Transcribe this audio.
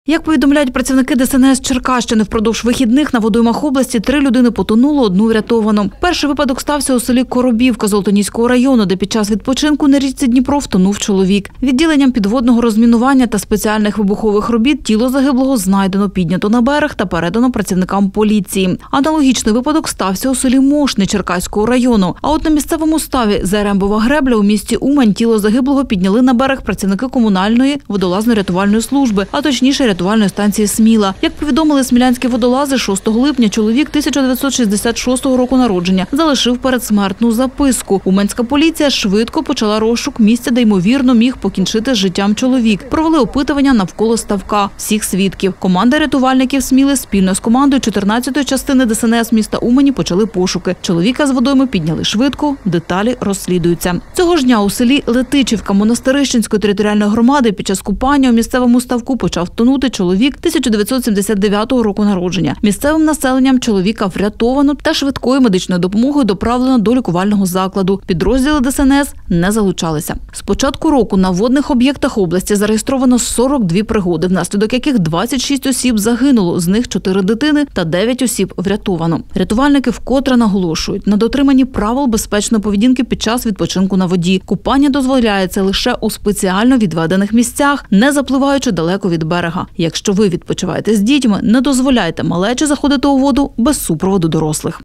Як повідомляють працівники ДСНС Черкащини, впродовж вихідних на водоймах області 3 людини потонуло, 1 врятовано. Перший випадок стався у селі Коробівка Золотоніського району, де під час відпочинку на річці Дніпро втонув чоловік. Відділенням підводного розмінування та спеціальних вибухових робіт тіло загиблого знайдено, піднято на берег та передано працівникам поліції. Аналогічний випадок стався у селі Мошни Черкаського району. А от на місцевому ставі Зарембова гребля у місті Умань тіло загиблого підняли на берег працівники комунальної водолазно-рятувальної служби, а точніше рятувальної станції «Сміла». Як повідомили смілянські водолази, 6 липня чоловік 1966 року народження залишив передсмертну записку. Уманська поліція швидко почала розшук місця, де ймовірно міг покінчити з життям чоловік. Провели опитування навколо ставка всіх свідків. Команда рятувальників «Сміли» спільно з командою 14-ї частини ДСНС міста Умані почали пошуки. Чоловіка з водойми підняли швидко, деталі розслідуються. Цього ж дня у селі Летичівка Монастирищенської територіальної громади під час купання у місцевому ставку почав тонути чоловік 1979 року народження. Місцевим населенням чоловіка врятовано та швидкою медичною допомогою доправлено до лікувального закладу. Підрозділи ДСНС не залучалися. З початку року на водних об'єктах області зареєстровано 42 пригоди, внаслідок яких 26 осіб загинуло, з них 4 дитини та 9 осіб врятовано. Рятувальники вкотре наголошують на дотриманні правил безпечної поведінки під час відпочинку на воді. Купання дозволяється лише у спеціально відведених місцях, не запливаючи далеко від берега. Якщо ви відпочиваєте з дітьми, не дозволяйте малечі заходити у воду без супроводу дорослих.